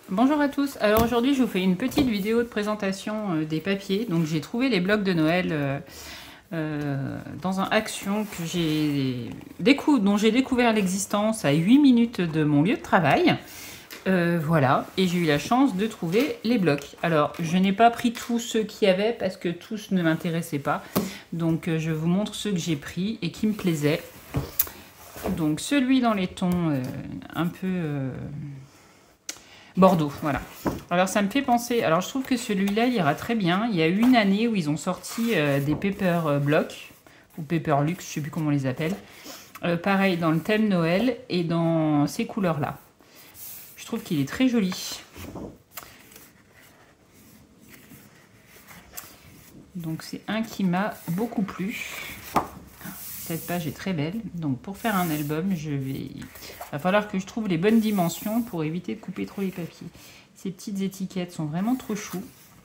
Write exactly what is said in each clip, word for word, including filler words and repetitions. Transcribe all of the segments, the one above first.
Bonjour à tous, alors aujourd'hui je vous fais une petite vidéo de présentation euh, des papiers. Donc j'ai trouvé les blocs de Noël euh, euh, dans un Action que j'ai décou dont j'ai découvert l'existence à huit minutes de mon lieu de travail. Euh, voilà, et j'ai eu la chance de trouver les blocs. Alors je n'ai pas pris tous ceux qu'il y avait parce que tous ne m'intéressaient pas. Donc euh, je vous montre ceux que j'ai pris et qui me plaisaient. Donc celui dans les tons euh, un peu... Euh, Bordeaux, voilà. Alors ça me fait penser, alors je trouve que celui-là il ira très bien. Il y a eu une année où ils ont sorti euh, des paper blocks ou paper luxe, je sais plus comment on les appelle. Euh, pareil dans le thème Noël et dans ces couleurs-là. Je trouve qu'il est très joli. Donc c'est un qui m'a beaucoup plu. Cette page est très belle. Donc pour faire un album, je vais... il va falloir que je trouve les bonnes dimensions pour éviter de couper trop les papiers. Ces petites étiquettes sont vraiment trop chou.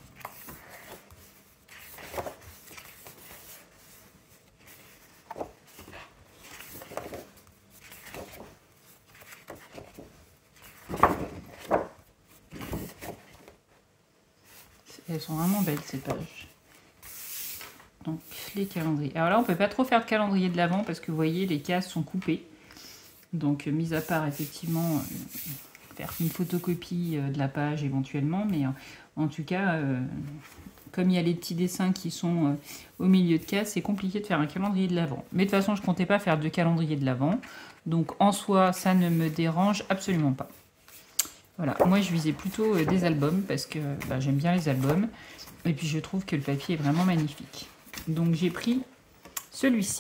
Elles sont vraiment belles ces pages. Donc les calendriers. Alors là on peut pas trop faire de calendrier de l'avant parce que vous voyez les cases sont coupées. Donc mis à part effectivement euh, faire une photocopie euh, de la page éventuellement, mais euh, en tout cas euh, comme il y a les petits dessins qui sont euh, au milieu de cases, c'est compliqué de faire un calendrier de l'avant. Mais de toute façon je comptais pas faire de calendrier de l'avant, donc en soi ça ne me dérange absolument pas. Voilà, moi je visais plutôt euh, des albums parce que bah, j'aime bien les albums et puis je trouve que le papier est vraiment magnifique. Donc j'ai pris celui-ci.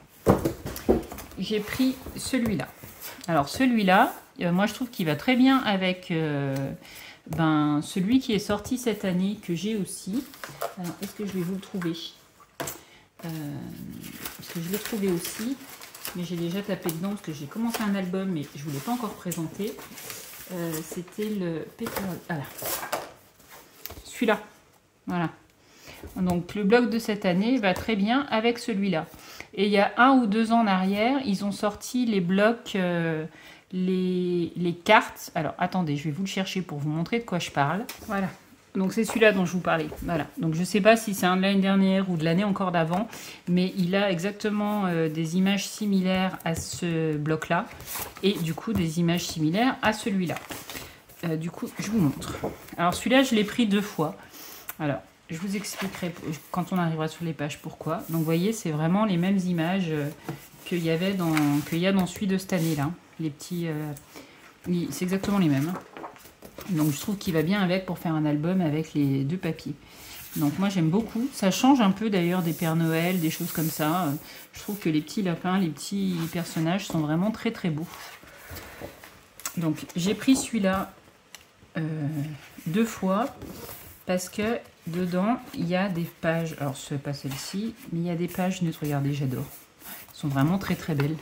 J'ai pris celui-là. Alors celui-là, euh, moi je trouve qu'il va très bien avec euh, ben, celui qui est sorti cette année que j'ai aussi. Alors est-ce que je vais vous le trouver euh, Parce que je l'ai trouvé aussi, mais j'ai déjà tapé dedans parce que j'ai commencé un album mais je ne vous l'ai pas encore présenté. Euh, C'était le Paper... Voilà. Celui-là. Voilà. Donc le bloc de cette année va très bien avec celui-là. Et il y a un ou deux ans en arrière, ils ont sorti les blocs, euh, les, les cartes. Alors attendez, je vais vous le chercher pour vous montrer de quoi je parle. Voilà. Donc c'est celui-là dont je vous parlais. Voilà. Donc je ne sais pas si c'est un de l'année dernière ou de l'année encore d'avant, mais il a exactement euh, des images similaires à ce bloc-là et du coup des images similaires à celui-là. Euh, du coup, je vous montre. Alors celui-là, je l'ai pris deux fois. Alors, je vous expliquerai quand on arrivera sur les pages pourquoi. Donc vous voyez, c'est vraiment les mêmes images euh, qu'il y avait dans qu'il y a dans celui de cette année-là. Les petits, euh, c'est exactement les mêmes. Donc je trouve qu'il va bien avec pour faire un album avec les deux papiers. Donc moi j'aime beaucoup. Ça change un peu d'ailleurs des Pères Noël, des choses comme ça. Je trouve que les petits lapins, les petits personnages sont vraiment très très beaux. Donc j'ai pris celui-là euh, deux fois parce que dedans, il y a des pages, alors ce n'est pas celle-ci, mais il y a des pages neutres, regardez, j'adore. Elles sont vraiment très très belles.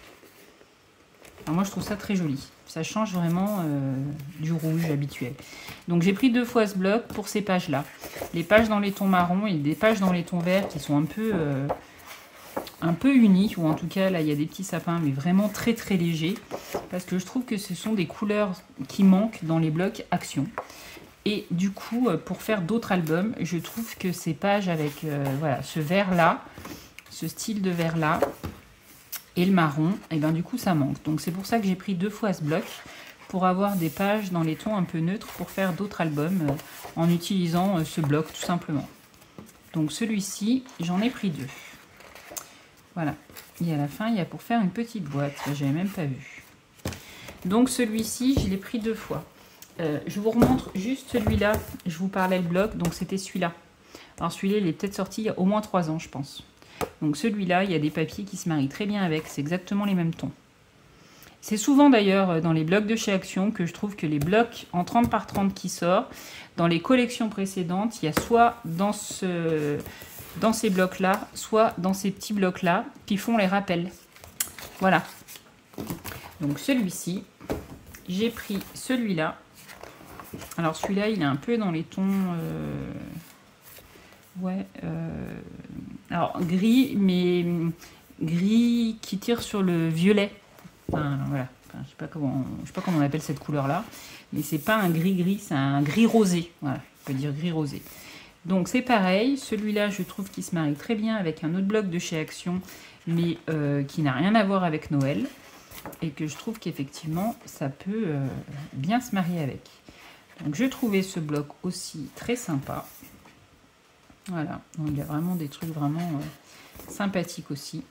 Alors moi je trouve ça très joli. Ça change vraiment euh, du rouge habituel. Donc j'ai pris deux fois ce bloc pour ces pages-là. Les pages dans les tons marron et des pages dans les tons verts qui sont un peu, euh, un peu unies, ou en tout cas là il y a des petits sapins, mais vraiment très très légers. Parce que je trouve que ce sont des couleurs qui manquent dans les blocs Action. Et du coup, pour faire d'autres albums, je trouve que ces pages avec euh, voilà, ce vert-là, ce style de vert-là, et le marron, et bien du coup ça manque. Donc c'est pour ça que j'ai pris deux fois ce bloc, pour avoir des pages dans les tons un peu neutres, pour faire d'autres albums, euh, en utilisant euh, ce bloc tout simplement. Donc celui-ci, j'en ai pris deux. Voilà. Et à la fin, il y a pour faire une petite boîte, j'avais même pas vu. Donc celui-ci, je l'ai pris deux fois. Euh, je vous remontre juste celui-là, je vous parlais le bloc, donc c'était celui-là. Alors celui-là, il est peut-être sorti il y a au moins trois ans, je pense. Donc celui-là, il y a des papiers qui se marient très bien avec, c'est exactement les mêmes tons. C'est souvent d'ailleurs dans les blocs de chez Action que je trouve que les blocs en trente par trente qui sortent, dans les collections précédentes, il y a soit dans, ce, dans ces blocs-là, soit dans ces petits blocs-là, qui font les rappels. Voilà. Donc celui-ci, j'ai pris celui-là. Alors celui-là, il est un peu dans les tons, euh, ouais, euh, alors gris, mais gris qui tire sur le violet. Enfin, voilà, enfin, je sais pas comment, je sais pas comment on appelle cette couleur-là. mais c'est pas un gris-gris, c'est un gris rosé. Voilà, on peut dire gris rosé. Donc c'est pareil, celui-là je trouve qu'il se marie très bien avec un autre bloc de chez Action, mais euh, qui n'a rien à voir avec Noël, et que je trouve qu'effectivement ça peut euh, bien se marier avec. Donc je trouvais ce bloc aussi très sympa. Voilà, donc il y a vraiment des trucs vraiment euh, sympathiques aussi.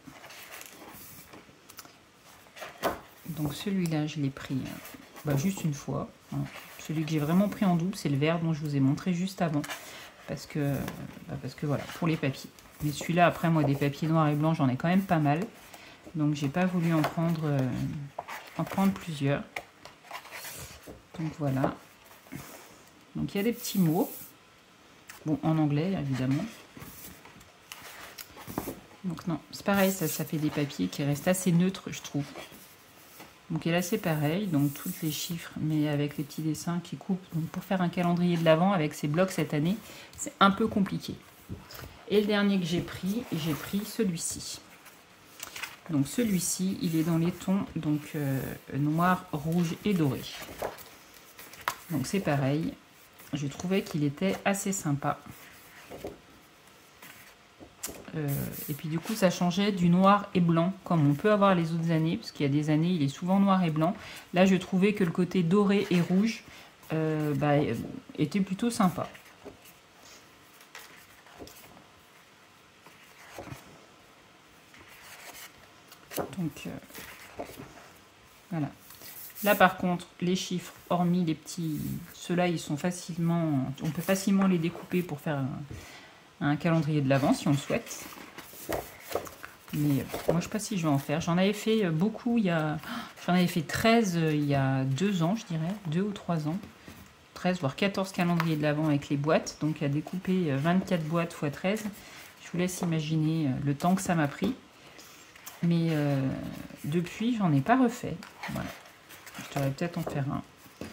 Donc celui-là je l'ai pris euh, bah, juste une fois. Hein. Celui que j'ai vraiment pris en double, c'est le vert dont je vous ai montré juste avant. Parce que, bah parce que voilà, pour les papiers. Mais celui-là, après, moi, des papiers noirs et blancs, j'en ai quand même pas mal. Donc, j'ai pas voulu en prendre, euh, en prendre plusieurs. Donc, voilà. Donc, il y a des petits mots. Bon, en anglais, évidemment. Donc, non, c'est pareil, ça, ça fait des papiers qui restent assez neutres, je trouve. Donc, et là, c'est pareil. Donc, tous les chiffres, mais avec les petits dessins qui coupent. Donc, pour faire un calendrier de l'Avent avec ces blocs cette année, c'est un peu compliqué. Et le dernier que j'ai pris, j'ai pris celui-ci. Donc, celui-ci, il est dans les tons donc euh, noir, rouge et doré. Donc, c'est pareil. Je trouvais qu'il était assez sympa. Euh, et puis du coup ça changeait du noir et blanc comme on peut avoir les autres années, parce qu'il y a des années il est souvent noir et blanc. Là je trouvais que le côté doré et rouge euh, bah, était plutôt sympa. Donc euh, voilà. Là par contre les chiffres, hormis les petits, ceux-là ils sont facilement, on peut facilement les découper pour faire un, un calendrier de l'Avent si on le souhaite. Mais moi je sais pas si je vais en faire. J'en avais fait beaucoup il y a. J'en avais fait treize il y a deux ans, je dirais, deux ou trois ans. treize voire quatorze calendriers de l'Avent avec les boîtes. Donc à découper vingt-quatre boîtes fois treize. Je vous laisse imaginer le temps que ça m'a pris. Mais euh, depuis, j'en ai pas refait. Voilà. Je devrais peut-être en faire un.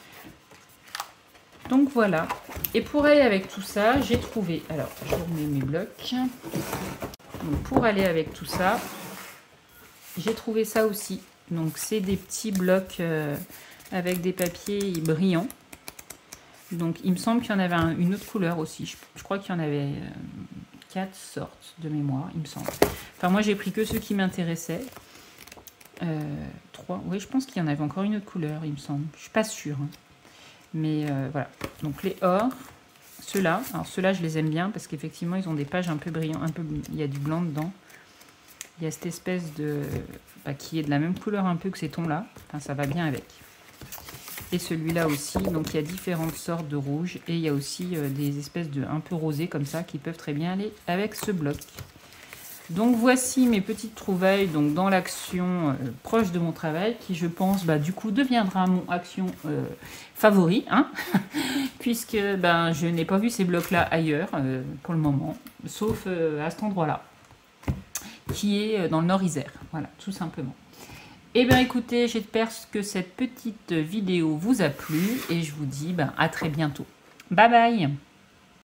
Donc voilà. Et pour aller avec tout ça, j'ai trouvé. Alors, je remets mes blocs. Donc pour aller avec tout ça, j'ai trouvé ça aussi. Donc c'est des petits blocs euh, avec des papiers brillants. Donc il me semble qu'il y en avait un, une autre couleur aussi. Je, je crois qu'il y en avait euh, quatre sortes de mémoire, il me semble. Enfin moi j'ai pris que ceux qui m'intéressaient. Euh, trois. Oui, je pense qu'il y en avait encore une autre couleur, il me semble. Je suis pas sûre. Hein. Mais euh, voilà. Donc les or, ceux-là. Alors ceux-là je les aime bien parce qu'effectivement ils ont des pages un peu brillantes, un peu. Il y a du blanc dedans. Il y a cette espèce de bah, qui est de la même couleur un peu que ces tons-là. Enfin ça va bien avec. Et celui-là aussi. Donc il y a différentes sortes de rouge et il y a aussi euh, des espèces de un peu rosés comme ça qui peuvent très bien aller avec ce bloc. Donc voici mes petites trouvailles donc dans l'action euh, proche de mon travail qui je pense bah, du coup deviendra mon action euh, favori hein puisque ben, je n'ai pas vu ces blocs là ailleurs euh, pour le moment sauf euh, à cet endroit là qui est dans le Nord Isère, voilà tout simplement. Et bien écoutez, j'espère que cette petite vidéo vous a plu et je vous dis ben, à très bientôt. Bye bye.